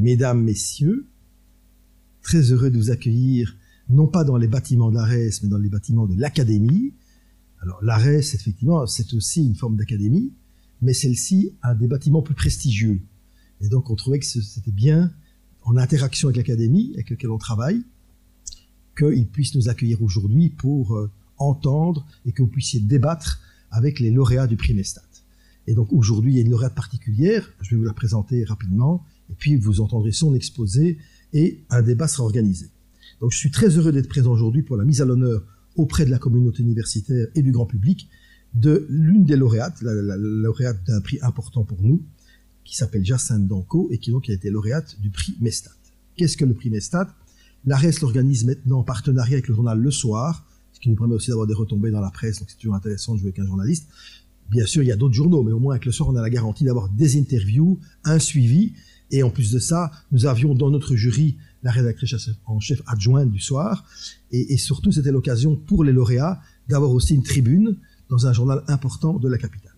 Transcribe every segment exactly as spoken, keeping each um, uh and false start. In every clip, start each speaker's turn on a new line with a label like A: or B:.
A: Mesdames, Messieurs, très heureux de vous accueillir, non pas dans les bâtiments de l'A R E S, mais dans les bâtiments de l'Académie. Alors l'A R E S, effectivement, c'est aussi une forme d'académie, mais celle-ci a des bâtiments plus prestigieux. Et donc on trouvait que c'était bien, en interaction avec l'Académie, avec laquelle on travaille, qu'ils puissent nous accueillir aujourd'hui pour euh, entendre et que vous puissiez débattre avec les lauréats du prix Mestat. Et donc aujourd'hui, il y a une lauréate particulière, je vais vous la présenter rapidement, et puis vous entendrez son exposé et un débat sera organisé. Donc je suis très heureux d'être présent aujourd'hui pour la mise à l'honneur auprès de la communauté universitaire et du grand public de l'une des lauréates, la, la, la lauréate d'un prix important pour nous, qui s'appelle Jacinthe Danco et qui donc a été lauréate du prix Mestat. Qu'est-ce que le prix Mestat? L'A R E S l'organise maintenant en partenariat avec le journal Le Soir, ce qui nous permet aussi d'avoir des retombées dans la presse, donc c'est toujours intéressant de jouer avec un journaliste. Bien sûr, il y a d'autres journaux, mais au moins avec Le Soir, on a la garantie d'avoir des interviews, un suivi, et en plus de ça, nous avions dans notre jury la rédactrice en chef adjointe du Soir, et, et surtout, c'était l'occasion pour les lauréats d'avoir aussi une tribune dans un journal important de la capitale.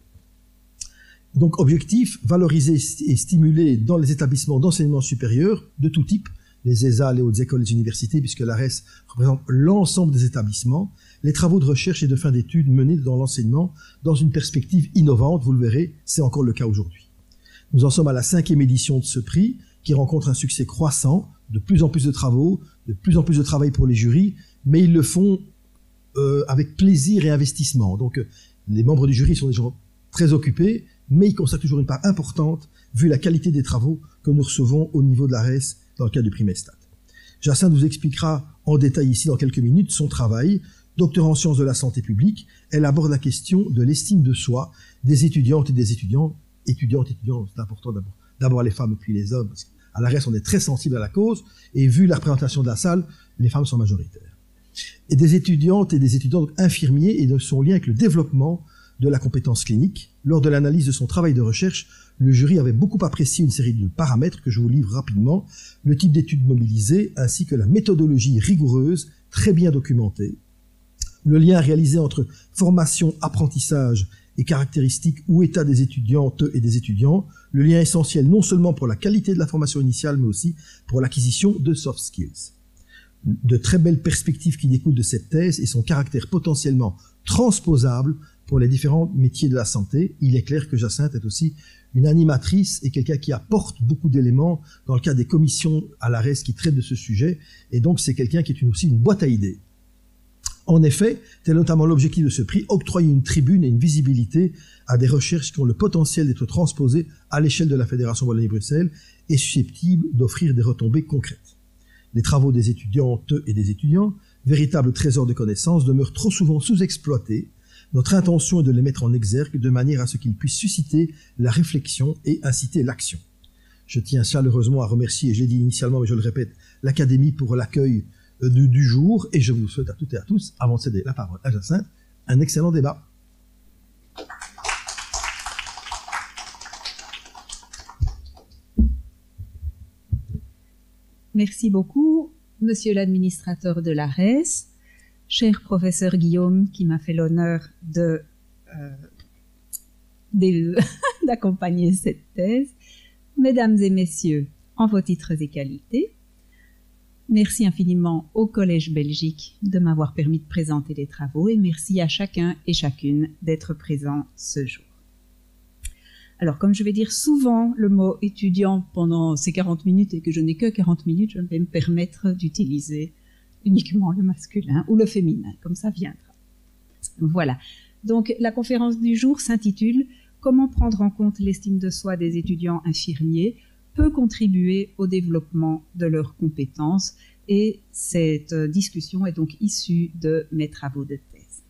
A: Donc, objectif, valoriser et stimuler dans les établissements d'enseignement supérieur de tout type, les E S A, les hautes écoles, les universités, puisque l'A R E S représente l'ensemble des établissements, les travaux de recherche et de fin d'études menés dans l'enseignement dans une perspective innovante, vous le verrez, c'est encore le cas aujourd'hui. Nous en sommes à la cinquième édition de ce prix, qui rencontre un succès croissant, de plus en plus de travaux, de plus en plus de travail pour les jurys, mais ils le font euh, avec plaisir et investissement. Donc les membres du jury sont des gens très occupés, mais ils consacrent toujours une part importante, vu la qualité des travaux que nous recevons au niveau de l'A R E S dans le cadre du prix Mestat. Jacinthe vous expliquera en détail ici dans quelques minutes son travail. Docteur en sciences de la santé publique, elle aborde la question de l'estime de soi des étudiantes et des étudiants. Étudiantes et étudiants, c'est important d'abord, d'abord les femmes et puis les hommes, parce qu'à l'A R E S on est très sensible à la cause, et vu la représentation de la salle, les femmes sont majoritaires. Et des étudiantes et des étudiants donc infirmiers et de son lien avec le développement de la compétence clinique. Lors de l'analyse de son travail de recherche, le jury avait beaucoup apprécié une série de paramètres que je vous livre rapidement, le type d'études mobilisées ainsi que la méthodologie rigoureuse, très bien documentée, le lien réalisé entre formation, apprentissage et caractéristiques ou état des étudiantes et des étudiants, le lien essentiel non seulement pour la qualité de la formation initiale, mais aussi pour l'acquisition de soft skills. De très belles perspectives qui découlent de cette thèse et son caractère potentiellement transposable pour les différents métiers de la santé. Il est clair que Jacinthe est aussi une animatrice et quelqu'un qui apporte beaucoup d'éléments dans le cadre des commissions à l'A R E S qui traitent de ce sujet, et donc c'est quelqu'un qui est une, aussi une boîte à idées. En effet, tel notamment l'objectif de ce prix, octroyer une tribune et une visibilité à des recherches qui ont le potentiel d'être transposées à l'échelle de la Fédération Wallonie-Bruxelles et susceptibles d'offrir des retombées concrètes. Les travaux des étudiantes et des étudiants, véritables trésors de connaissances, demeurent trop souvent sous-exploités. Notre intention est de les mettre en exergue de manière à ce qu'ils puissent susciter la réflexion et inciter l'action. Je tiens chaleureusement à remercier, et je l'ai dit initialement, mais je le répète, l'Académie pour l'accueil du, du jour, et je vous souhaite à toutes et à tous, avant de céder la parole à Jacinthe, un excellent débat.
B: Merci beaucoup, monsieur l'administrateur de l'A R E S, cher professeur Guillaume, qui m'a fait l'honneur de, euh, d'accompagner cette thèse, mesdames et messieurs, en vos titres et qualités, merci infiniment au Collège Belgique de m'avoir permis de présenter les travaux et merci à chacun et chacune d'être présent ce jour. Alors, comme je vais dire souvent le mot étudiant pendant ces quarante minutes et que je n'ai que quarante minutes, je vais me permettre d'utiliser uniquement le masculin ou le féminin, comme ça viendra. Voilà. Donc, la conférence du jour s'intitule « Comment prendre en compte l'estime de soi des étudiants infirmiers peut contribuer au développement de leurs compétences ?» et cette discussion est donc issue de mes travaux de thèse.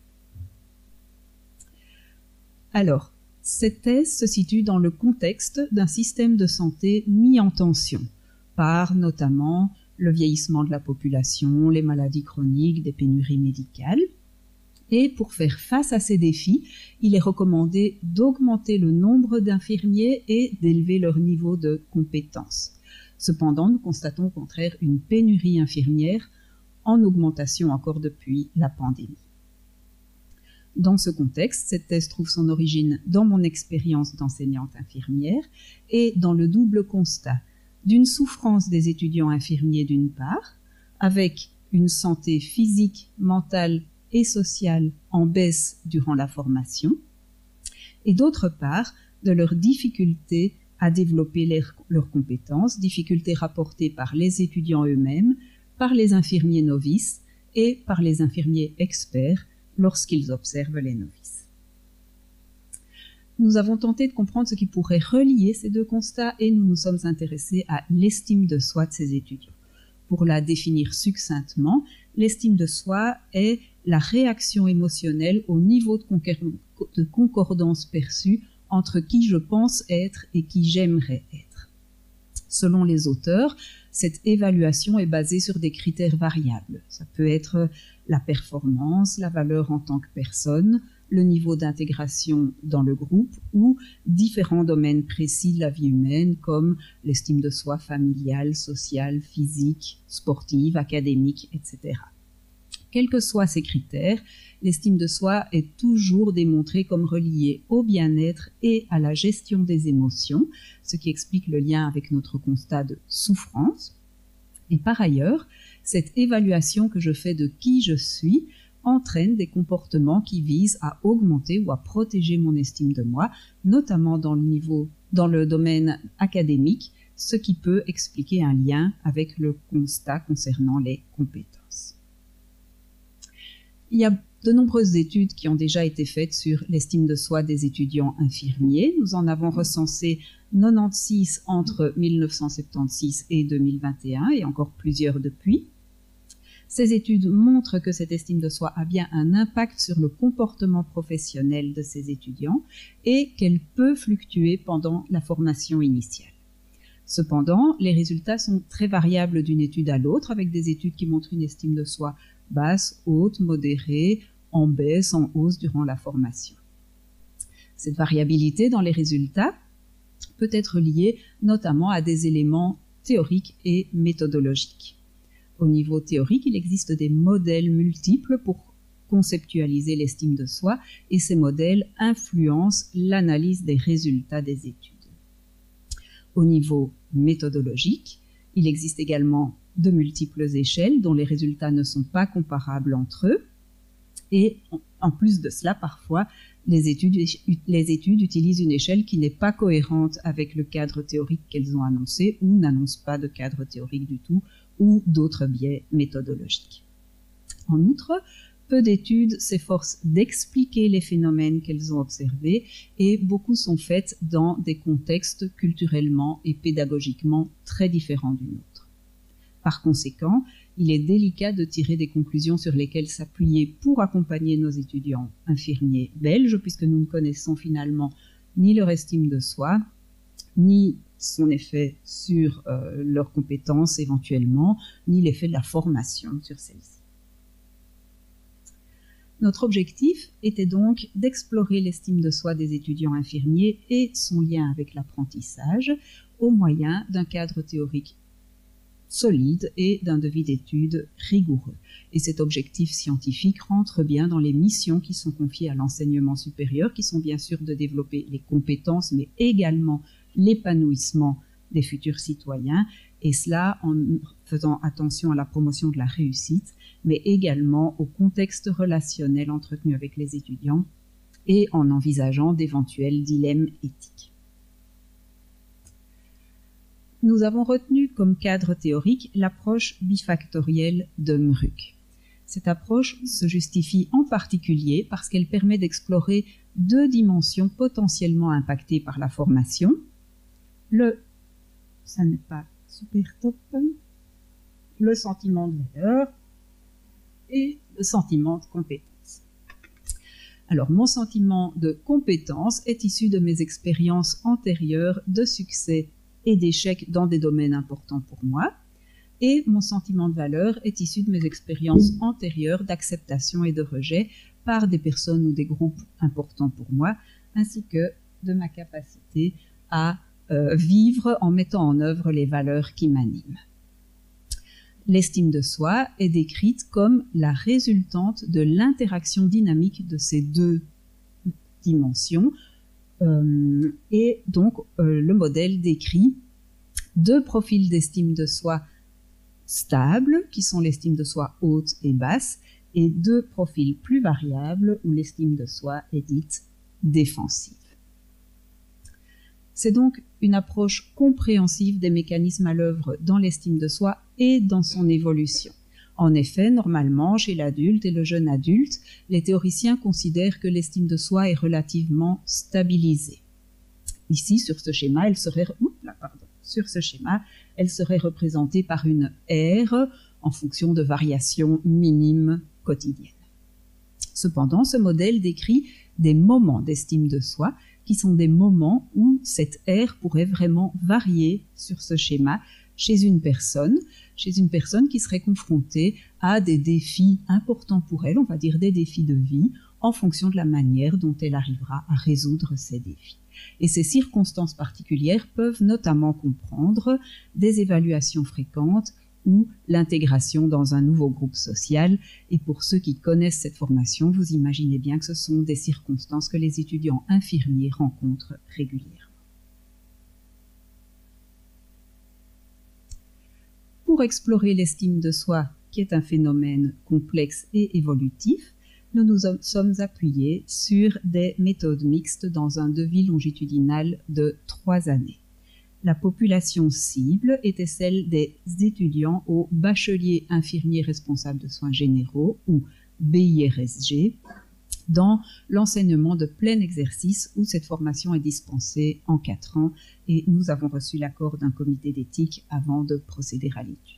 B: Alors, cette thèse se situe dans le contexte d'un système de santé mis en tension par notamment le vieillissement de la population, les maladies chroniques, des pénuries médicales. Et pour faire face à ces défis, il est recommandé d'augmenter le nombre d'infirmiers et d'élever leur niveau de compétence. Cependant, nous constatons au contraire une pénurie infirmière en augmentation encore depuis la pandémie. Dans ce contexte, cette thèse trouve son origine dans mon expérience d'enseignante infirmière et dans le double constat d'une souffrance des étudiants infirmiers d'une part, avec une santé physique, mentale et sociale en baisse durant la formation, et d'autre part, de leur difficulté à développer leurs, leurs compétences, difficultés rapportées par les étudiants eux-mêmes, par les infirmiers novices et par les infirmiers experts lorsqu'ils observent les novices. Nous avons tenté de comprendre ce qui pourrait relier ces deux constats et nous nous sommes intéressés à l'estime de soi de ces étudiants. Pour la définir succinctement, l'estime de soi est la réaction émotionnelle au niveau de, de concordance perçue entre qui je pense être et qui j'aimerais être. Selon les auteurs, cette évaluation est basée sur des critères variables. Ça peut être la performance, la valeur en tant que personne, le niveau d'intégration dans le groupe ou différents domaines précis de la vie humaine comme l'estime de soi familiale, sociale, physique, sportive, académique, et cetera. Quels que soient ces critères, l'estime de soi est toujours démontrée comme reliée au bien-être et à la gestion des émotions, ce qui explique le lien avec notre constat de souffrance. Et par ailleurs, cette évaluation que je fais de qui je suis entraîne des comportements qui visent à augmenter ou à protéger mon estime de moi, notamment dans le niveau, dans le domaine académique, ce qui peut expliquer un lien avec le constat concernant les compétences. Il y a de nombreuses études qui ont déjà été faites sur l'estime de soi des étudiants infirmiers. Nous en avons recensé quatre-vingt-seize entre mille neuf cent soixante-seize et deux mille vingt et un et encore plusieurs depuis. Ces études montrent que cette estime de soi a bien un impact sur le comportement professionnel de ces étudiants et qu'elle peut fluctuer pendant la formation initiale. Cependant, les résultats sont très variables d'une étude à l'autre, avec des études qui montrent une estime de soi basse, haute, modérée, en baisse, en hausse durant la formation. Cette variabilité dans les résultats peut être liée notamment à des éléments théoriques et méthodologiques. Au niveau théorique, il existe des modèles multiples pour conceptualiser l'estime de soi et ces modèles influencent l'analyse des résultats des études. Au niveau méthodologique, il existe également de multiples échelles dont les résultats ne sont pas comparables entre eux et en plus de cela, parfois, les études, les études utilisent une échelle qui n'est pas cohérente avec le cadre théorique qu'elles ont annoncé ou n'annoncent pas de cadre théorique du tout ou d'autres biais méthodologiques. En outre, peu d'études s'efforcent d'expliquer les phénomènes qu'elles ont observés et beaucoup sont faites dans des contextes culturellement et pédagogiquement très différents du nôtre. Par conséquent, il est délicat de tirer des conclusions sur lesquelles s'appuyer pour accompagner nos étudiants infirmiers belges, puisque nous ne connaissons finalement ni leur estime de soi, ni son effet sur euh, leurs compétences éventuellement, ni l'effet de la formation sur celles-ci. Notre objectif était donc d'explorer l'estime de soi des étudiants infirmiers et son lien avec l'apprentissage au moyen d'un cadre théorique solide et d'un devis d'études rigoureux. Et cet objectif scientifique rentre bien dans les missions qui sont confiées à l'enseignement supérieur, qui sont bien sûr de développer les compétences, mais également l'épanouissement des futurs citoyens, et cela en faisant attention à la promotion de la réussite, mais également au contexte relationnel entretenu avec les étudiants et en envisageant d'éventuels dilemmes éthiques. Nous avons retenu comme cadre théorique l'approche bifactorielle de Mruck. Cette approche se justifie en particulier parce qu'elle permet d'explorer deux dimensions potentiellement impactées par la formation. Le, ça n'est pas super top, le sentiment de valeur et le sentiment de compétence. Alors, mon sentiment de compétence est issu de mes expériences antérieures de succès et d'échecs dans des domaines importants pour moi, et mon sentiment de valeur est issu de mes expériences antérieures d'acceptation et de rejet par des personnes ou des groupes importants pour moi, ainsi que de ma capacité à euh, vivre en mettant en œuvre les valeurs qui m'animent. L'estime de soi est décrite comme la résultante de l'interaction dynamique de ces deux dimensions, Euh, et donc, euh, le modèle décrit deux profils d'estime de soi stables, qui sont l'estime de soi haute et basse, et deux profils plus variables, où l'estime de soi est dite défensive. C'est donc une approche compréhensive des mécanismes à l'œuvre dans l'estime de soi et dans son évolution. En effet, normalement, chez l'adulte et le jeune adulte, les théoriciens considèrent que l'estime de soi est relativement stabilisée. Ici, sur ce schéma, elle serait, oups, là, pardon, sur ce schéma, elle serait représentée par une R en fonction de variations minimes quotidiennes. Cependant, ce modèle décrit des moments d'estime de soi qui sont des moments où cette R pourrait vraiment varier sur ce schéma chez une personne, chez une personne qui serait confrontée à des défis importants pour elle, on va dire des défis de vie, en fonction de la manière dont elle arrivera à résoudre ces défis. Et ces circonstances particulières peuvent notamment comprendre des évaluations fréquentes ou l'intégration dans un nouveau groupe social. Et pour ceux qui connaissent cette formation, vous imaginez bien que ce sont des circonstances que les étudiants infirmiers rencontrent régulièrement. Pour explorer l'estime de soi, qui est un phénomène complexe et évolutif, nous nous sommes appuyés sur des méthodes mixtes dans un devis longitudinal de trois années. La population cible était celle des étudiants au bachelier infirmier responsable de soins généraux, ou B I R S G, dans l'enseignement de plein exercice où cette formation est dispensée en quatre ans, et nous avons reçu l'accord d'un comité d'éthique avant de procéder à l'étude.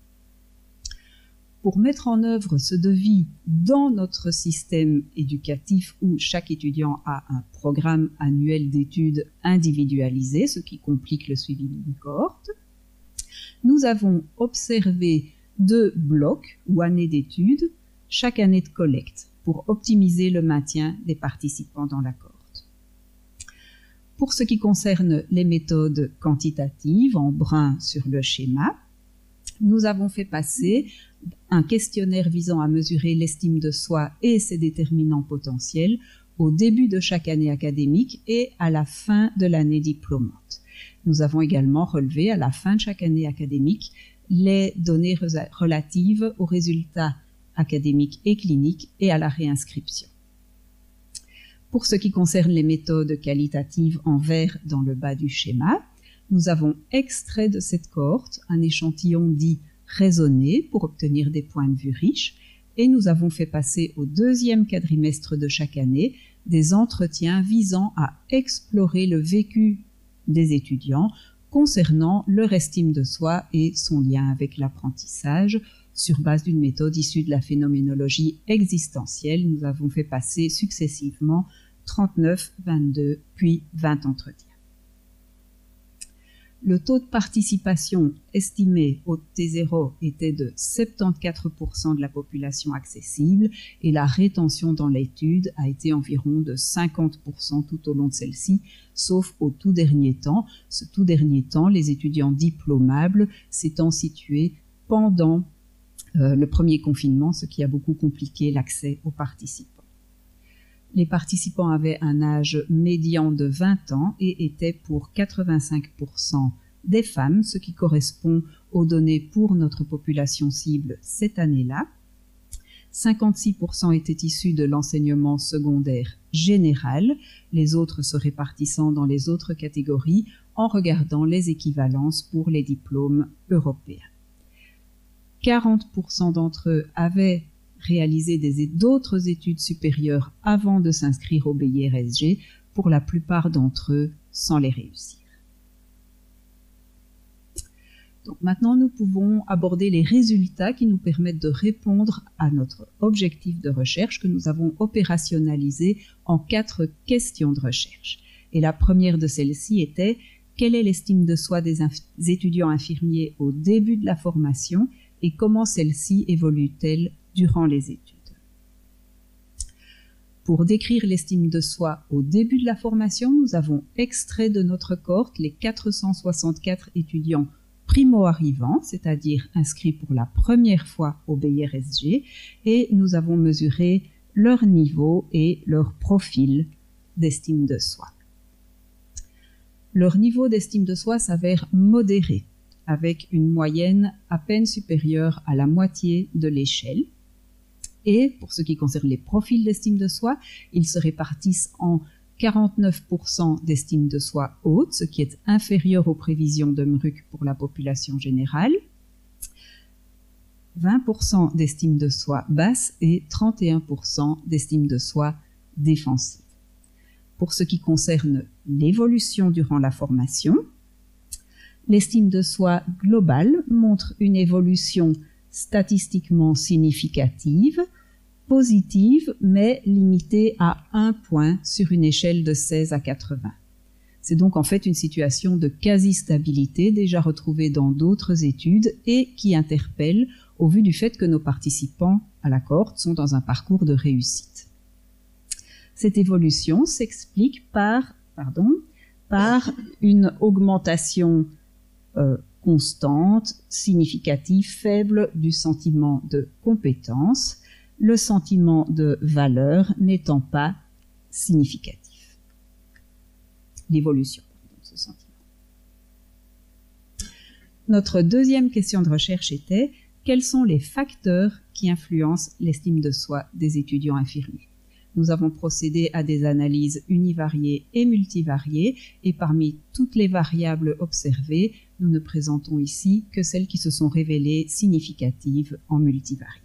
B: Pour mettre en œuvre ce devis dans notre système éducatif où chaque étudiant a un programme annuel d'études individualisé, ce qui complique le suivi d'une cohorte, nous avons observé deux blocs ou années d'études, chaque année de collecte, pour optimiser le maintien des participants dans la cohorte. Pour ce qui concerne les méthodes quantitatives, en brun sur le schéma, nous avons fait passer un questionnaire visant à mesurer l'estime de soi et ses déterminants potentiels au début de chaque année académique et à la fin de l'année diplômante. Nous avons également relevé à la fin de chaque année académique les données relatives aux résultats académiques et cliniques et à la réinscription. Pour ce qui concerne les méthodes qualitatives en vert dans le bas du schéma, nous avons extrait de cette cohorte un échantillon dit raisonné pour obtenir des points de vue riches et nous avons fait passer au deuxième quadrimestre de chaque année des entretiens visant à explorer le vécu des étudiants concernant leur estime de soi et son lien avec l'apprentissage. Sur base d'une méthode issue de la phénoménologie existentielle, nous avons fait passer successivement trente-neuf, vingt-deux, puis vingt entretiens. Le taux de participation estimé au T zéro était de soixante-quatorze pour cent de la population accessible et la rétention dans l'étude a été environ de cinquante pour cent tout au long de celle-ci, sauf au tout dernier temps. Ce tout dernier temps, les étudiants diplômables s'étant situés pendant euh, le premier confinement, ce qui a beaucoup compliqué l'accès aux participants. Les participants avaient un âge médian de vingt ans et étaient pour quatre-vingt-cinq pour cent des femmes, ce qui correspond aux données pour notre population cible cette année-là. cinquante-six pour cent étaient issus de l'enseignement secondaire général, les autres se répartissant dans les autres catégories en regardant les équivalences pour les diplômes européens. quarante pour cent d'entre eux avaient réaliser d'autres études supérieures avant de s'inscrire au B I R S G, pour la plupart d'entre eux sans les réussir. Donc maintenant, nous pouvons aborder les résultats qui nous permettent de répondre à notre objectif de recherche que nous avons opérationnalisé en quatre questions de recherche. Et la première de celles-ci était « Quelle est l'estime de soi des étudiants infirmiers au début de la formation et comment celle-ci évolue-t-elle durant les études ?» Pour décrire l'estime de soi au début de la formation, nous avons extrait de notre cohorte les quatre cent soixante-quatre étudiants primo-arrivants, c'est-à-dire inscrits pour la première fois au B I R S G, et nous avons mesuré leur niveau et leur profil d'estime de soi. Leur niveau d'estime de soi s'avère modéré avec une moyenne à peine supérieure à la moitié de l'échelle. Et pour ce qui concerne les profils d'estime de soi, ils se répartissent en quarante-neuf pour cent d'estime de soi haute, ce qui est inférieur aux prévisions de M R U C pour la population générale, vingt pour cent d'estime de soi basse et trente et un pour cent d'estime de soi défensive. Pour ce qui concerne l'évolution durant la formation, l'estime de soi globale montre une évolution statistiquement significative, positive, mais limitée à un point sur une échelle de seize à quatre-vingts. C'est donc en fait une situation de quasi-stabilité déjà retrouvée dans d'autres études et qui interpelle au vu du fait que nos participants à la cohorte sont dans un parcours de réussite. Cette évolution s'explique par, pardon, par une augmentation euh, constante, significative, faible du sentiment de compétence, le sentiment de valeur n'étant pas significatif. L'évolution de ce sentiment. Notre deuxième question de recherche était « Quels sont les facteurs qui influencent l'estime de soi des étudiants infirmiers ?» Nous avons procédé à des analyses univariées et multivariées et parmi toutes les variables observées, nous ne présentons ici que celles qui se sont révélées significatives en multivarié.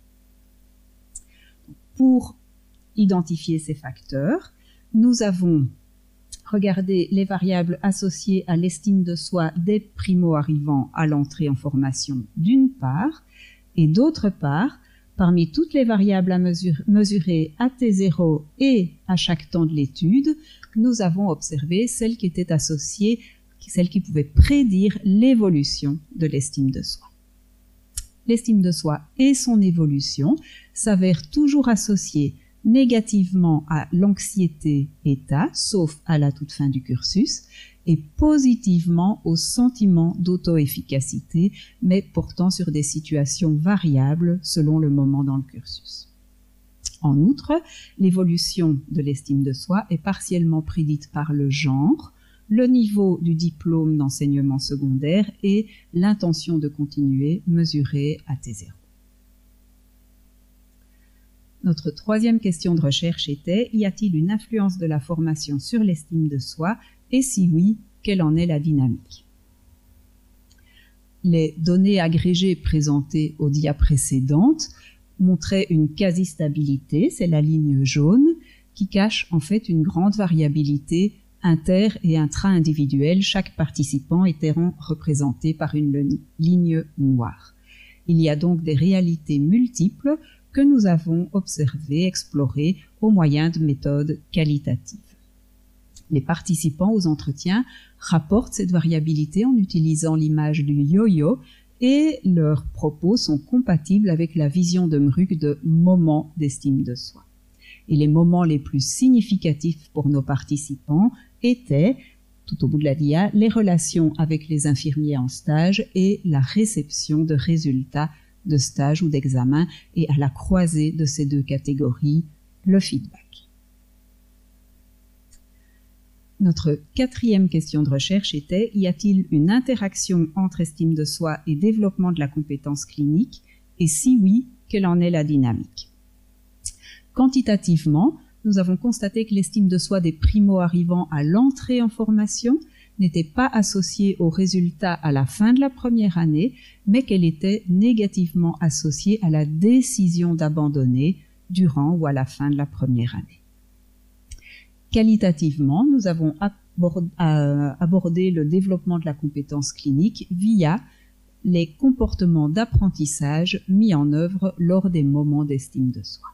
B: Pour identifier ces facteurs, nous avons regardé les variables associées à l'estime de soi des primo-arrivants à l'entrée en formation d'une part, et d'autre part, parmi toutes les variables à mesure, mesurer à T zéro et à chaque temps de l'étude, nous avons observé celles qui étaient associées, celles qui pouvaient prédire l'évolution de l'estime de soi. L'estime de soi et son évolution s'avèrent toujours associées négativement à l'anxiété-état, sauf à la toute fin du cursus, et positivement au sentiment d'auto-efficacité, mais portant sur des situations variables selon le moment dans le cursus. En outre, l'évolution de l'estime de soi est partiellement prédite par le genre, le niveau du diplôme d'enseignement secondaire et l'intention de continuer mesurée à T zéro. Notre troisième question de recherche était « Y a-t-il une influence de la formation sur l'estime de soi et si oui, quelle en est la dynamique ?» Les données agrégées présentées au dia précédente montraient une quasi-stabilité, c'est la ligne jaune, qui cache en fait une grande variabilité inter- et intra-individuelle, chaque participant étant représenté par une ligne noire. Il y a donc des réalités multiples que nous avons observées, explorées au moyen de méthodes qualitatives. Les participants aux entretiens rapportent cette variabilité en utilisant l'image du yo-yo et leurs propos sont compatibles avec la vision de M R U C de moments d'estime de soi. Et les moments les plus significatifs pour nos participants étaient, tout au bout de la dia, les relations avec les infirmiers en stage et la réception de résultats de stage ou d'examen, et à la croisée de ces deux catégories, le feedback. Notre quatrième question de recherche était « Y a-t-il une interaction entre estime de soi et développement de la compétence clinique et si oui, quelle en est la dynamique ?» Quantitativement, nous avons constaté que l'estime de soi des primo-arrivants à l'entrée en formation n'était pas associée aux résultats à la fin de la première année, mais qu'elle était négativement associée à la décision d'abandonner durant ou à la fin de la première année. Qualitativement, nous avons abordé le développement de la compétence clinique via les comportements d'apprentissage mis en œuvre lors des moments d'estime de soi.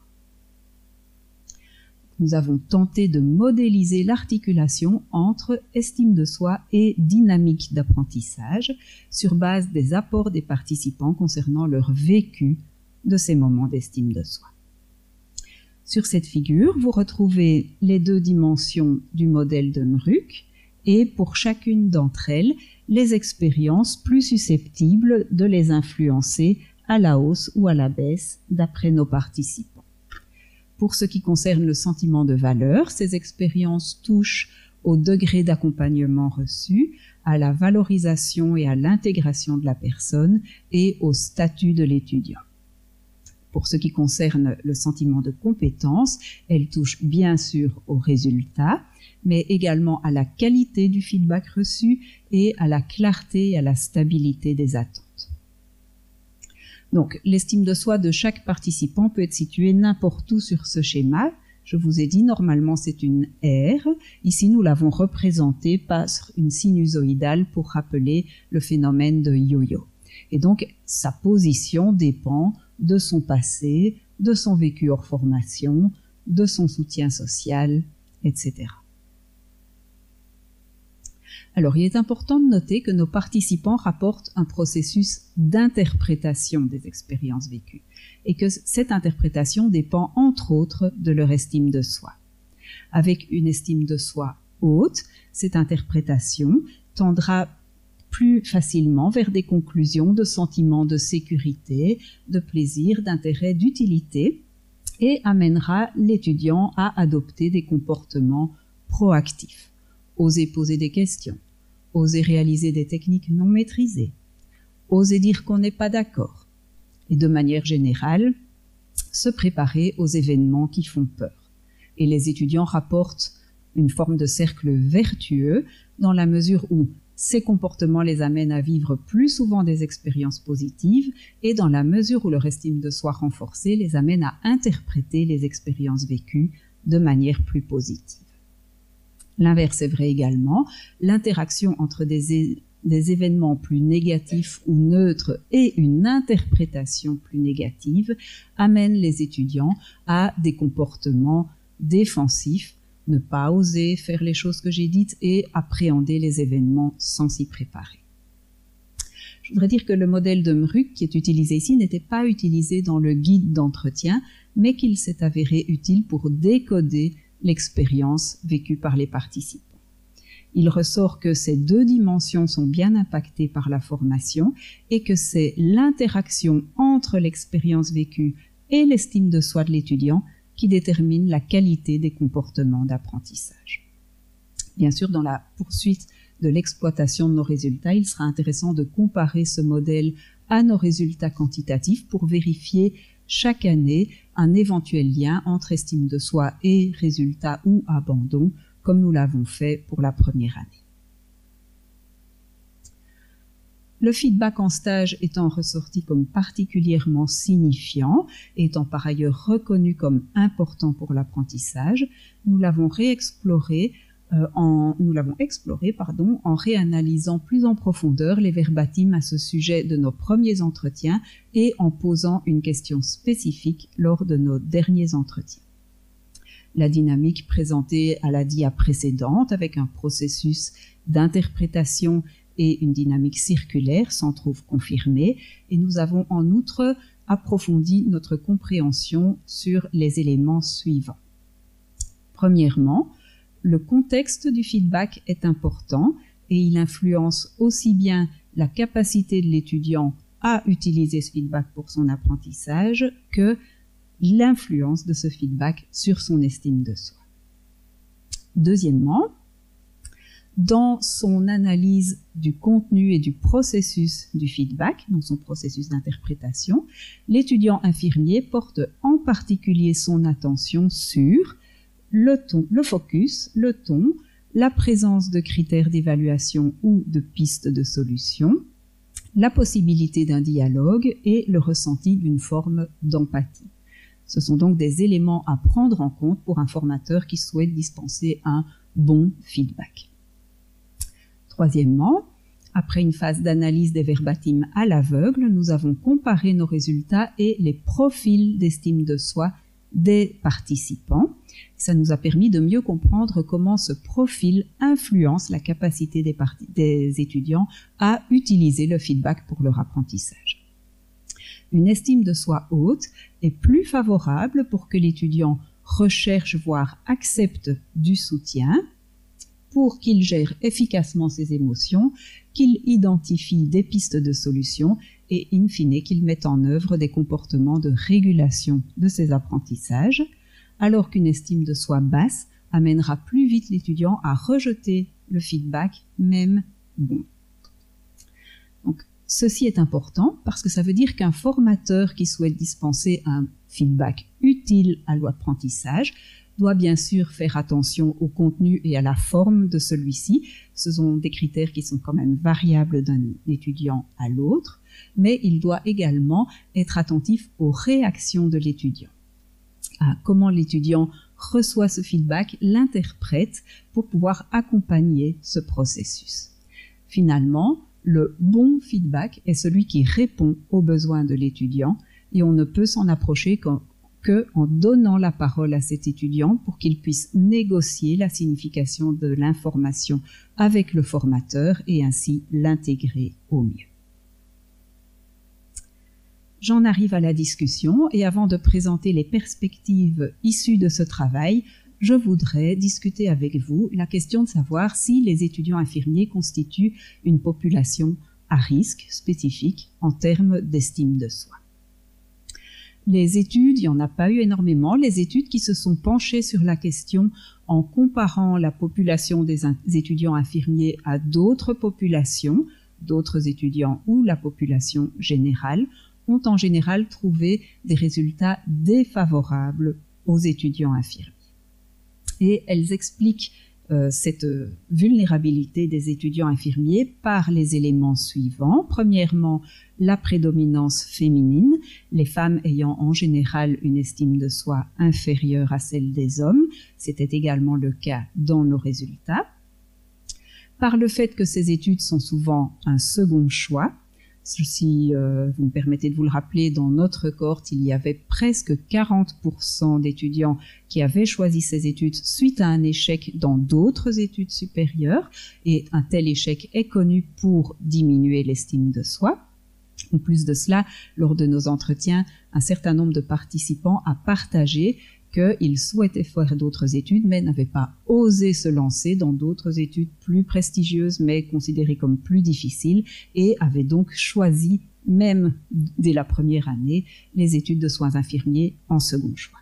B: Nous avons tenté de modéliser l'articulation entre estime de soi et dynamique d'apprentissage sur base des apports des participants concernant leur vécu de ces moments d'estime de soi. Sur cette figure, vous retrouvez les deux dimensions du modèle de M R U C et pour chacune d'entre elles, les expériences plus susceptibles de les influencer à la hausse ou à la baisse d'après nos participants. Pour ce qui concerne le sentiment de valeur, ces expériences touchent au degré d'accompagnement reçu, à la valorisation et à l'intégration de la personne et au statut de l'étudiant. Pour ce qui concerne le sentiment de compétence, elle touche bien sûr aux résultats, mais également à la qualité du feedback reçu et à la clarté et à la stabilité des attentes. Donc, l'estime de soi de chaque participant peut être située n'importe où sur ce schéma. Je vous ai dit, normalement, c'est une R. Ici, nous l'avons représentée par une sinusoïdale pour rappeler le phénomène de yo-yo. Et donc, sa position dépend de son passé, de son vécu hors formation, de son soutien social, et cetera. Alors, il est important de noter que nos participants rapportent un processus d'interprétation des expériences vécues et que cette interprétation dépend entre autres de leur estime de soi. Avec une estime de soi haute, cette interprétation tendra plus facilement vers des conclusions de sentiments de sécurité, de plaisir, d'intérêt, d'utilité et amènera l'étudiant à adopter des comportements proactifs. Oser poser des questions, oser réaliser des techniques non maîtrisées, oser dire qu'on n'est pas d'accord, et de manière générale, se préparer aux événements qui font peur. Et les étudiants rapportent une forme de cercle vertueux dans la mesure où ces comportements les amènent à vivre plus souvent des expériences positives et dans la mesure où leur estime de soi renforcée les amène à interpréter les expériences vécues de manière plus positive. L'inverse est vrai également, l'interaction entre des, des événements plus négatifs ou neutres et une interprétation plus négative amène les étudiants à des comportements défensifs, ne pas oser faire les choses que j'ai dites et appréhender les événements sans s'y préparer. Je voudrais dire que le modèle de Mruck qui est utilisé ici n'était pas utilisé dans le guide d'entretien, mais qu'il s'est avéré utile pour décoder l'expérience vécue par les participants. Il ressort que ces deux dimensions sont bien impactées par la formation et que c'est l'interaction entre l'expérience vécue et l'estime de soi de l'étudiant qui détermine la qualité des comportements d'apprentissage. Bien sûr, dans la poursuite de l'exploitation de nos résultats, il sera intéressant de comparer ce modèle à nos résultats quantitatifs pour vérifier chaque année un éventuel lien entre estime de soi et résultat ou abandon, comme nous l'avons fait pour la première année. Le feedback en stage étant ressorti comme particulièrement signifiant, étant par ailleurs reconnu comme important pour l'apprentissage, nous l'avons réexploré euh, en, nous l'avons exploré pardon, en réanalysant plus en profondeur les verbatims à ce sujet de nos premiers entretiens et en posant une question spécifique lors de nos derniers entretiens. La dynamique présentée à la dia précédente avec un processus d'interprétation et une dynamique circulaire s'en trouve confirmée et nous avons en outre approfondi notre compréhension sur les éléments suivants. Premièrement, le contexte du feedback est important et il influence aussi bien la capacité de l'étudiant à utiliser ce feedback pour son apprentissage que l'influence de ce feedback sur son estime de soi. Deuxièmement, dans son analyse du contenu et du processus du feedback, dans son processus d'interprétation, l'étudiant infirmier porte en particulier son attention sur le ton, le focus, le ton, la présence de critères d'évaluation ou de pistes de solution, la possibilité d'un dialogue et le ressenti d'une forme d'empathie. Ce sont donc des éléments à prendre en compte pour un formateur qui souhaite dispenser un bon feedback. Troisièmement, après une phase d'analyse des verbatims à l'aveugle, nous avons comparé nos résultats et les profils d'estime de soi des participants. Ça nous a permis de mieux comprendre comment ce profil influence la capacité des, des étudiants à utiliser le feedback pour leur apprentissage. Une estime de soi haute est plus favorable pour que l'étudiant recherche, voire accepte du soutien, pour qu'il gère efficacement ses émotions, qu'il identifie des pistes de solutions et, in fine, qu'il mette en œuvre des comportements de régulation de ses apprentissages, alors qu'une estime de soi basse amènera plus vite l'étudiant à rejeter le feedback, même bon. Donc, ceci est important parce que ça veut dire qu'un formateur qui souhaite dispenser un feedback utile à l'apprentissage doit bien sûr faire attention au contenu et à la forme de celui-ci. Ce sont des critères qui sont quand même variables d'un étudiant à l'autre, mais il doit également être attentif aux réactions de l'étudiant, à comment l'étudiant reçoit ce feedback, l'interprète pour pouvoir accompagner ce processus. Finalement, le bon feedback est celui qui répond aux besoins de l'étudiant et on ne peut s'en approcher qu'en que en donnant la parole à cet étudiant pour qu'il puisse négocier la signification de l'information avec le formateur et ainsi l'intégrer au mieux. J'en arrive à la discussion et avant de présenter les perspectives issues de ce travail, je voudrais discuter avec vous la question de savoir si les étudiants infirmiers constituent une population à risque spécifique en termes d'estime de soi. Les études, il n'y en a pas eu énormément, les études qui se sont penchées sur la question en comparant la population des étudiants infirmiers à d'autres populations, d'autres étudiants ou la population générale, ont en général trouvé des résultats défavorables aux étudiants infirmiers. Et elles expliquent euh, cette vulnérabilité des étudiants infirmiers par les éléments suivants. Premièrement, la prédominance féminine, les femmes ayant en général une estime de soi inférieure à celle des hommes. C'était également le cas dans nos résultats. Par le fait que ces études sont souvent un second choix. Si euh, vous me permettez de vous le rappeler, dans notre cohorte, il y avait presque quarante pour cent d'étudiants qui avaient choisi ces études suite à un échec dans d'autres études supérieures, et un tel échec est connu pour diminuer l'estime de soi. En plus de cela, lors de nos entretiens, un certain nombre de participants a partagé qu'ils souhaitaient faire d'autres études, mais n'avaient pas osé se lancer dans d'autres études plus prestigieuses, mais considérées comme plus difficiles, et avaient donc choisi, même dès la première année, les études de soins infirmiers en second choix.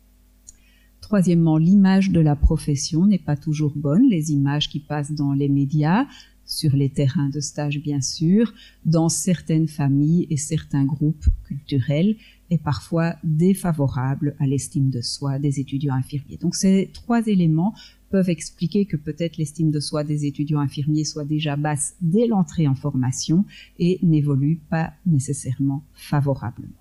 B: Troisièmement, l'image de la profession n'est pas toujours bonne, les images qui passent dans les médias, sur les terrains de stage bien sûr, dans certaines familles et certains groupes culturels, est parfois défavorable à l'estime de soi des étudiants infirmiers. Donc ces trois éléments peuvent expliquer que peut-être l'estime de soi des étudiants infirmiers soit déjà basse dès l'entrée en formation et n'évolue pas nécessairement favorablement.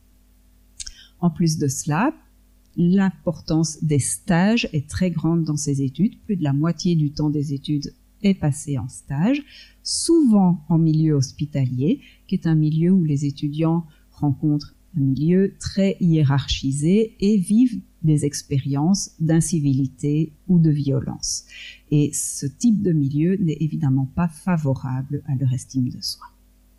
B: En plus de cela, l'importance des stages est très grande dans ces études. Plus de la moitié du temps des études est passé en stage, souvent en milieu hospitalier, qui est un milieu où les étudiants rencontrent un milieu très hiérarchisé et vivent des expériences d'incivilité ou de violence. Et ce type de milieu n'est évidemment pas favorable à leur estime de soi.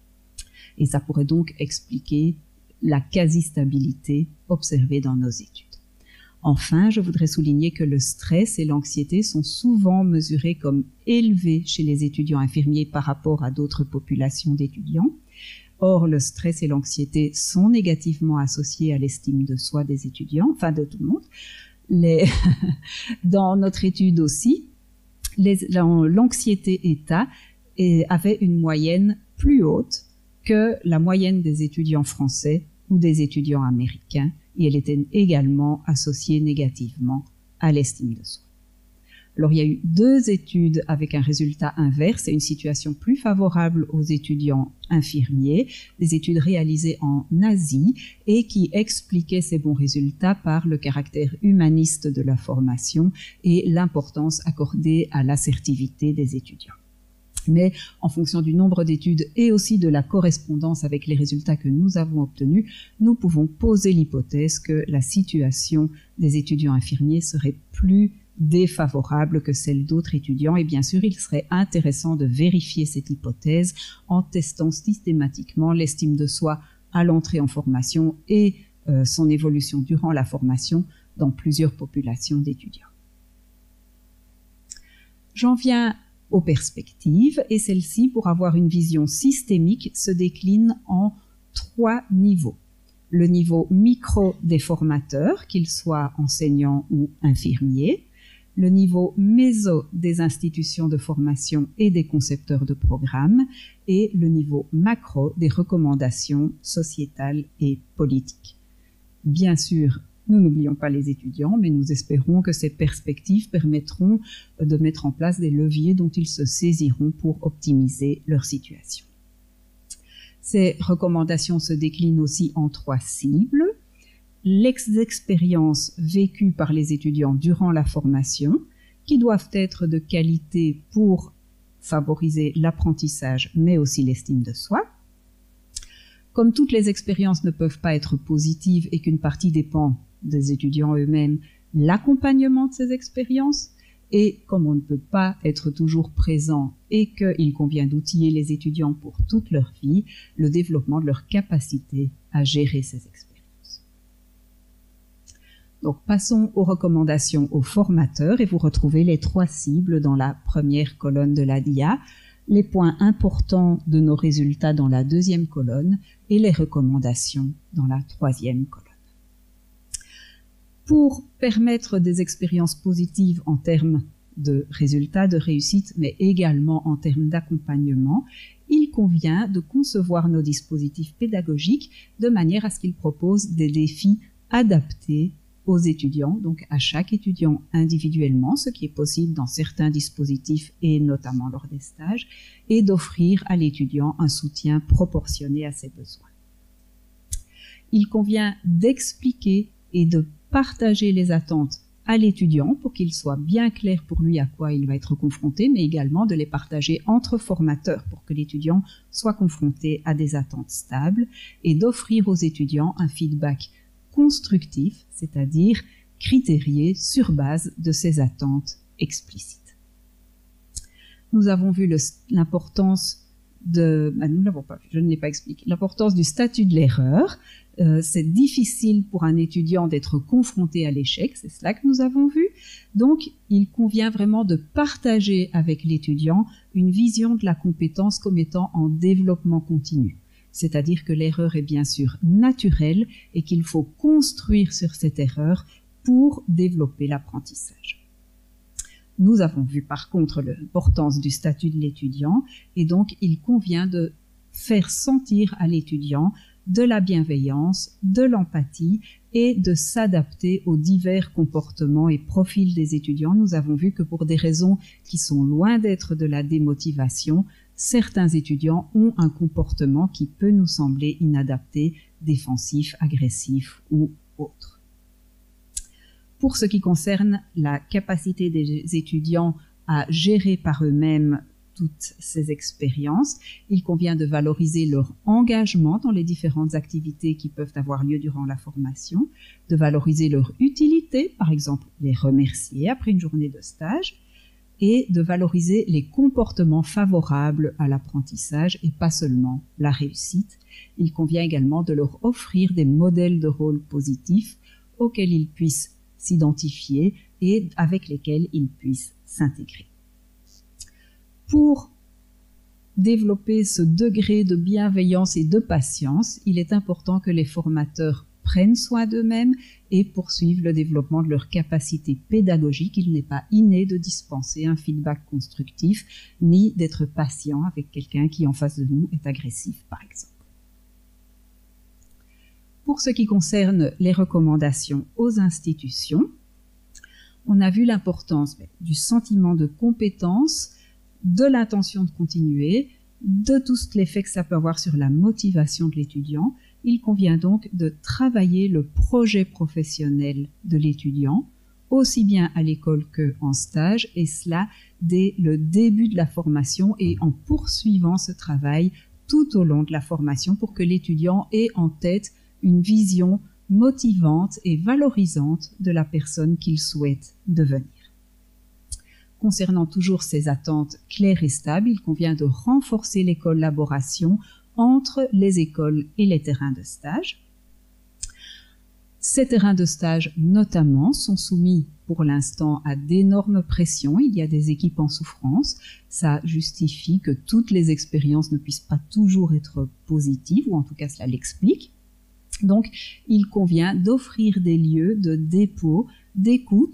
B: Et ça pourrait donc expliquer la quasi-stabilité observée dans nos études. Enfin, je voudrais souligner que le stress et l'anxiété sont souvent mesurés comme élevés chez les étudiants infirmiers par rapport à d'autres populations d'étudiants. Or, le stress et l'anxiété sont négativement associés à l'estime de soi des étudiants, enfin de tout le monde. Les Dans notre étude aussi, l'anxiété état avait une moyenne plus haute que la moyenne des étudiants français ou des étudiants américains, et elle était également associée négativement à l'estime de soi. Alors il y a eu deux études avec un résultat inverse et une situation plus favorable aux étudiants infirmiers, des études réalisées en Asie et qui expliquaient ces bons résultats par le caractère humaniste de la formation et l'importance accordée à l'assertivité des étudiants. Mais en fonction du nombre d'études et aussi de la correspondance avec les résultats que nous avons obtenus, nous pouvons poser l'hypothèse que la situation des étudiants infirmiers serait plus défavorable que celle d'autres étudiants. Et bien sûr, il serait intéressant de vérifier cette hypothèse en testant systématiquement l'estime de soi à l'entrée en formation et euh, son évolution durant la formation dans plusieurs populations d'étudiants. J'en viens aux perspectives, et celles-ci, pour avoir une vision systémique, se déclinent en trois niveaux. Le niveau micro des formateurs, qu'ils soient enseignants ou infirmiers, le niveau méso des institutions de formation et des concepteurs de programmes, et le niveau macro des recommandations sociétales et politiques. Bien sûr, nous n'oublions pas les étudiants, mais nous espérons que ces perspectives permettront de mettre en place des leviers dont ils se saisiront pour optimiser leur situation. Ces recommandations se déclinent aussi en trois cibles. L'expérience vécue par les étudiants durant la formation, qui doivent être de qualité pour favoriser l'apprentissage, mais aussi l'estime de soi. Comme toutes les expériences ne peuvent pas être positives et qu'une partie dépend des étudiants eux-mêmes, l'accompagnement de ces expériences, et comme on ne peut pas être toujours présent et qu'il convient d'outiller les étudiants pour toute leur vie, le développement de leur capacité à gérer ces expériences. Donc passons aux recommandations aux formateurs et vous retrouvez les trois cibles dans la première colonne de la dia, les points importants de nos résultats dans la deuxième colonne et les recommandations dans la troisième colonne. Pour permettre des expériences positives en termes de résultats, de réussite, mais également en termes d'accompagnement, il convient de concevoir nos dispositifs pédagogiques de manière à ce qu'ils proposent des défis adaptés aux étudiants, donc à chaque étudiant individuellement, ce qui est possible dans certains dispositifs et notamment lors des stages, et d'offrir à l'étudiant un soutien proportionné à ses besoins. Il convient d'expliquer et de partager les attentes à l'étudiant pour qu'il soit bien clair pour lui à quoi il va être confronté, mais également de les partager entre formateurs pour que l'étudiant soit confronté à des attentes stables et d'offrir aux étudiants un feedback constructif, c'est-à-dire critérié sur base de ces attentes explicites. Nous avons vu l'importance de, bah nous ne l'avons pas vu, je ne l'ai pas expliqué, l'importance du statut de l'erreur. Euh, c'est difficile pour un étudiant d'être confronté à l'échec, c'est cela que nous avons vu. Donc, il convient vraiment de partager avec l'étudiant une vision de la compétence comme étant en développement continu. C'est-à-dire que l'erreur est bien sûr naturelle et qu'il faut construire sur cette erreur pour développer l'apprentissage. Nous avons vu par contre l'importance du statut de l'étudiant et donc il convient de faire sentir à l'étudiant de la bienveillance, de l'empathie et de s'adapter aux divers comportements et profils des étudiants. Nous avons vu que pour des raisons qui sont loin d'être de la démotivation, certains étudiants ont un comportement qui peut nous sembler inadapté, défensif, agressif ou autre. Pour ce qui concerne la capacité des étudiants à gérer par eux-mêmes toutes ces expériences, il convient de valoriser leur engagement dans les différentes activités qui peuvent avoir lieu durant la formation, de valoriser leur utilité, par exemple les remercier après une journée de stage, et de valoriser les comportements favorables à l'apprentissage et pas seulement la réussite. Il convient également de leur offrir des modèles de rôle positifs auxquels ils puissent s'identifier et avec lesquels ils puissent s'intégrer. Pour développer ce degré de bienveillance et de patience, il est important que les formateurs prennent soin d'eux-mêmes et poursuivent le développement de leur capacité pédagogique. Il n'est pas inné de dispenser un feedback constructif, ni d'être patient avec quelqu'un qui en face de nous est agressif, par exemple. Pour ce qui concerne les recommandations aux institutions, on a vu l'importance du sentiment de compétence, de l'intention de continuer, de tout l'effet que ça peut avoir sur la motivation de l'étudiant. Il convient donc de travailler le projet professionnel de l'étudiant, aussi bien à l'école qu'en stage, et cela dès le début de la formation et en poursuivant ce travail tout au long de la formation pour que l'étudiant ait en tête une vision motivante et valorisante de la personne qu'il souhaite devenir. Concernant toujours ces attentes claires et stables, il convient de renforcer les collaborations entre les écoles et les terrains de stage. Ces terrains de stage, notamment, sont soumis pour l'instant à d'énormes pressions. Il y a des équipes en souffrance. Ça justifie que toutes les expériences ne puissent pas toujours être positives, ou en tout cas cela l'explique. Donc, il convient d'offrir des lieux de dépôt, d'écoute,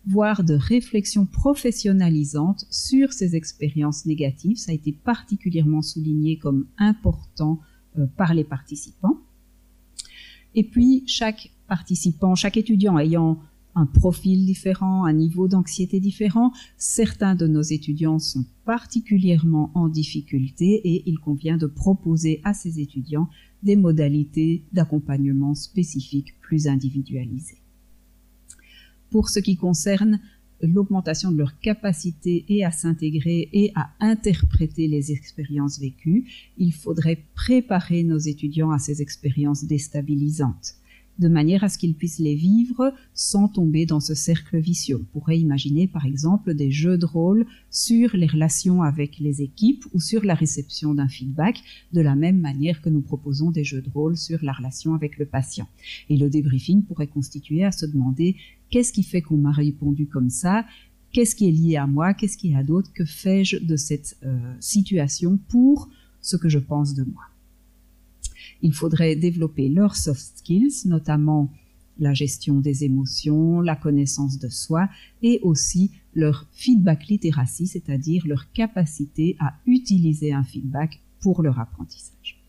B: voire de réflexion professionnalisante sur ces expériences négatives. Ça a été particulièrement souligné comme important euh, par les participants. Et puis, chaque participant, chaque étudiant ayant un profil différent, un niveau d'anxiété différent, certains de nos étudiants sont particulièrement en difficulté et il convient de proposer à ces étudiants des modalités d'accompagnement spécifiques plus individualisées. Pour ce qui concerne l'augmentation de leur capacité et à s'intégrer et à interpréter les expériences vécues, il faudrait préparer nos étudiants à ces expériences déstabilisantes, de manière à ce qu'ils puissent les vivre sans tomber dans ce cercle vicieux. On pourrait imaginer par exemple des jeux de rôle sur les relations avec les équipes ou sur la réception d'un feedback, de la même manière que nous proposons des jeux de rôle sur la relation avec le patient. Et le débriefing pourrait constituer à se demander qu'est-ce qui fait qu'on m'a répondu comme ça, qu'est-ce qui est lié à moi, qu'est-ce qui est à d'autres, que fais-je de cette euh, situation pour ce que je pense de moi. Il faudrait développer leurs soft skills, notamment la gestion des émotions, la connaissance de soi et aussi leur feedback literacy, c'est-à-dire leur capacité à utiliser un feedback pour leur apprentissage.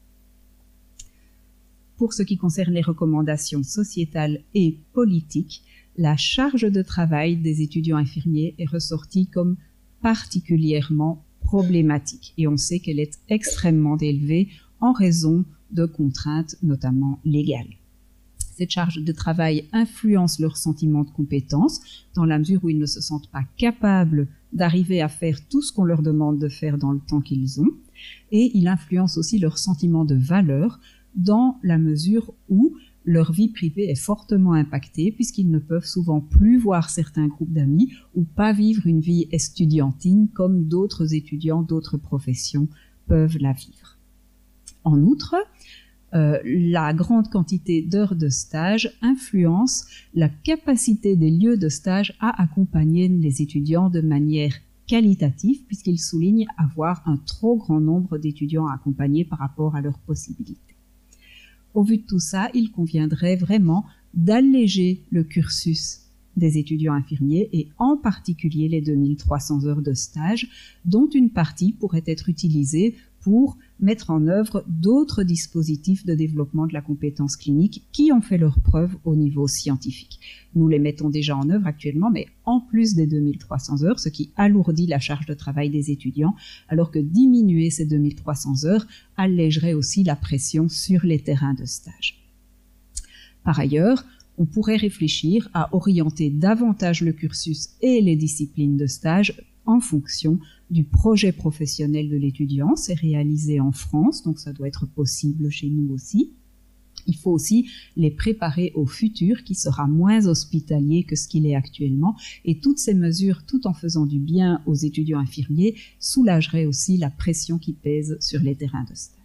B: Pour ce qui concerne les recommandations sociétales et politiques, la charge de travail des étudiants infirmiers est ressortie comme particulièrement problématique et on sait qu'elle est extrêmement élevée en raison de contraintes, notamment légales. Cette charge de travail influence leur sentiment de compétence dans la mesure où ils ne se sentent pas capables d'arriver à faire tout ce qu'on leur demande de faire dans le temps qu'ils ont, et il influence aussi leur sentiment de valeur dans la mesure où leur vie privée est fortement impactée puisqu'ils ne peuvent souvent plus voir certains groupes d'amis ou pas vivre une vie estudiantine comme d'autres étudiants d'autres professions peuvent la vivre. En outre, euh, la grande quantité d'heures de stage influence la capacité des lieux de stage à accompagner les étudiants de manière qualitative, puisqu'ils soulignent avoir un trop grand nombre d'étudiants à accompagner par rapport à leurs possibilités. Au vu de tout ça, il conviendrait vraiment d'alléger le cursus des étudiants infirmiers et en particulier les deux mille trois cents heures de stage, dont une partie pourrait être utilisée pour mettre en œuvre d'autres dispositifs de développement de la compétence clinique qui ont fait leurs preuves au niveau scientifique. Nous les mettons déjà en œuvre actuellement, mais en plus des deux mille trois cents heures, ce qui alourdit la charge de travail des étudiants, alors que diminuer ces deux mille trois cents heures allégerait aussi la pression sur les terrains de stage. Par ailleurs, on pourrait réfléchir à orienter davantage le cursus et les disciplines de stage en fonction du projet professionnel de l'étudiant. C'est réalisé en France, donc ça doit être possible chez nous aussi. Il faut aussi les préparer au futur qui sera moins hospitalier que ce qu'il est actuellement. Et toutes ces mesures, tout en faisant du bien aux étudiants infirmiers, soulageraient aussi la pression qui pèse sur les terrains de stage.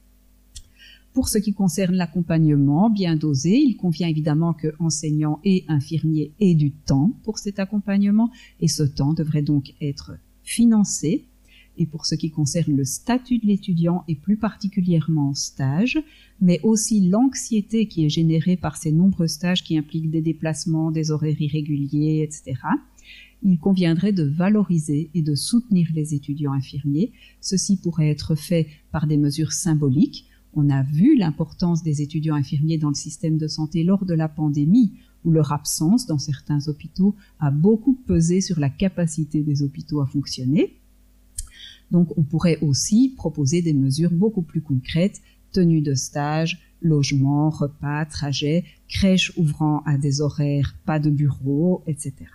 B: Pour ce qui concerne l'accompagnement bien dosé, il convient évidemment que enseignants et infirmiers aient du temps pour cet accompagnement et ce temps devrait donc être financé. Et pour ce qui concerne le statut de l'étudiant et plus particulièrement en stage, mais aussi l'anxiété qui est générée par ces nombreux stages qui impliquent des déplacements, des horaires irréguliers, et cetera, il conviendrait de valoriser et de soutenir les étudiants infirmiers. Ceci pourrait être fait par des mesures symboliques. On a vu l'importance des étudiants infirmiers dans le système de santé lors de la pandémie, où leur absence dans certains hôpitaux a beaucoup pesé sur la capacité des hôpitaux à fonctionner. Donc on pourrait aussi proposer des mesures beaucoup plus concrètes, tenue de stage, logement, repas, trajets, crèches ouvrant à des horaires, pas de bureau, et cetera.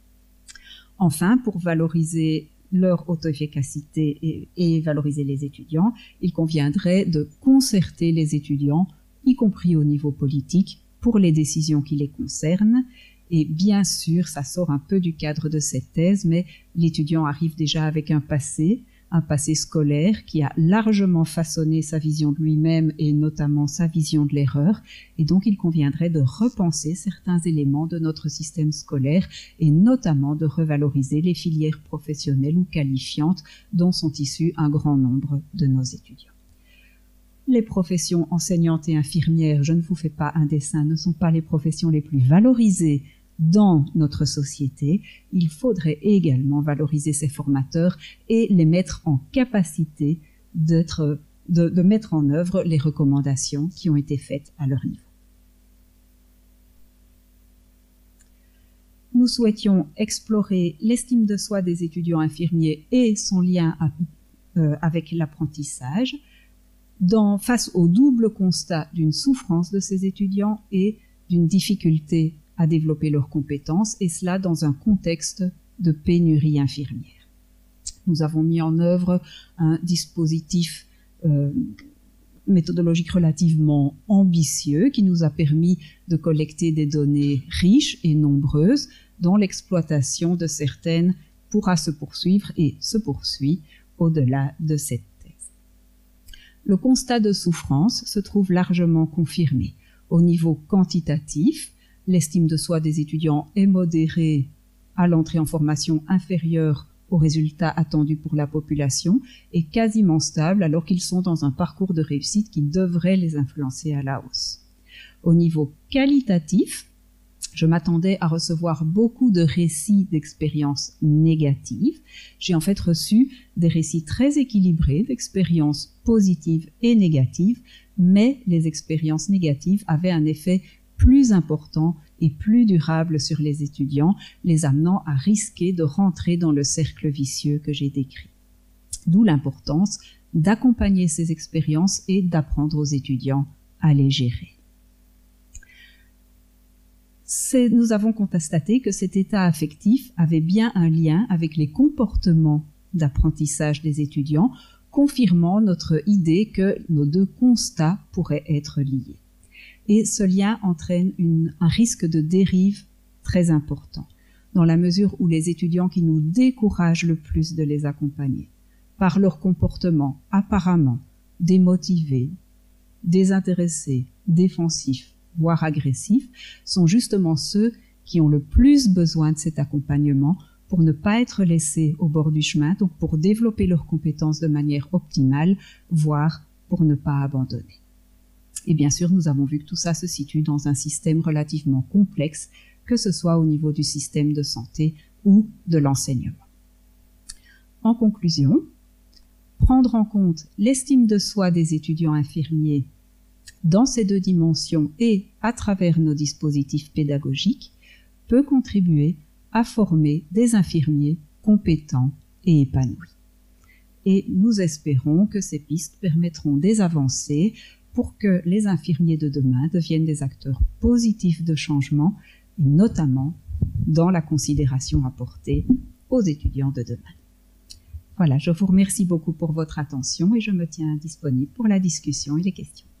B: Enfin, pour valoriser leur auto-efficacité et, et valoriser les étudiants, il conviendrait de concerter les étudiants, y compris au niveau politique, pour les décisions qui les concernent. Et bien sûr, ça sort un peu du cadre de cette thèse, mais l'étudiant arrive déjà avec un passé, un passé scolaire qui a largement façonné sa vision de lui-même et notamment sa vision de l'erreur. Et donc, il conviendrait de repenser certains éléments de notre système scolaire et notamment de revaloriser les filières professionnelles ou qualifiantes dont sont issus un grand nombre de nos étudiants. Les professions enseignantes et infirmières, je ne vous fais pas un dessin, ne sont pas les professions les plus valorisées dans notre société, il faudrait également valoriser ces formateurs et les mettre en capacité d'être, de, de mettre en œuvre les recommandations qui ont été faites à leur niveau. Nous souhaitions explorer l'estime de soi des étudiants infirmiers et son lien à, euh, avec l'apprentissage, dans, face au double constat d'une souffrance de ces étudiants et d'une difficulté à développer leurs compétences, et cela dans un contexte de pénurie infirmière. Nous avons mis en œuvre un dispositif euh, méthodologique relativement ambitieux qui nous a permis de collecter des données riches et nombreuses dont l'exploitation de certaines pourra se poursuivre et se poursuit au-delà de cette thèse. Le constat de souffrance se trouve largement confirmé. Au niveau quantitatif, l'estime de soi des étudiants est modérée à l'entrée en formation inférieure aux résultats attendus pour la population et quasiment stable alors qu'ils sont dans un parcours de réussite qui devrait les influencer à la hausse. Au niveau qualitatif, je m'attendais à recevoir beaucoup de récits d'expériences négatives. J'ai en fait reçu des récits très équilibrés d'expériences positives et négatives, mais les expériences négatives avaient un effet plus important et plus durable sur les étudiants, les amenant à risquer de rentrer dans le cercle vicieux que j'ai décrit. D'où l'importance d'accompagner ces expériences et d'apprendre aux étudiants à les gérer. C'est, nous avons constaté que cet état affectif avait bien un lien avec les comportements d'apprentissage des étudiants, confirmant notre idée que nos deux constats pourraient être liés. Et ce lien entraîne une, un risque de dérive très important, dans la mesure où les étudiants qui nous découragent le plus de les accompagner, par leur comportement apparemment démotivé, désintéressé, défensif, voire agressif, sont justement ceux qui ont le plus besoin de cet accompagnement pour ne pas être laissés au bord du chemin, donc pour développer leurs compétences de manière optimale, voire pour ne pas abandonner. Et bien sûr, nous avons vu que tout ça se situe dans un système relativement complexe, que ce soit au niveau du système de santé ou de l'enseignement. En conclusion, prendre en compte l'estime de soi des étudiants infirmiers dans ces deux dimensions et à travers nos dispositifs pédagogiques peut contribuer à former des infirmiers compétents et épanouis. Et nous espérons que ces pistes permettront des avancées pour que les infirmiers de demain deviennent des acteurs positifs de changement, et notamment dans la considération apportée aux étudiants de demain. Voilà, je vous remercie beaucoup pour votre attention et je me tiens disponible pour la discussion et les questions.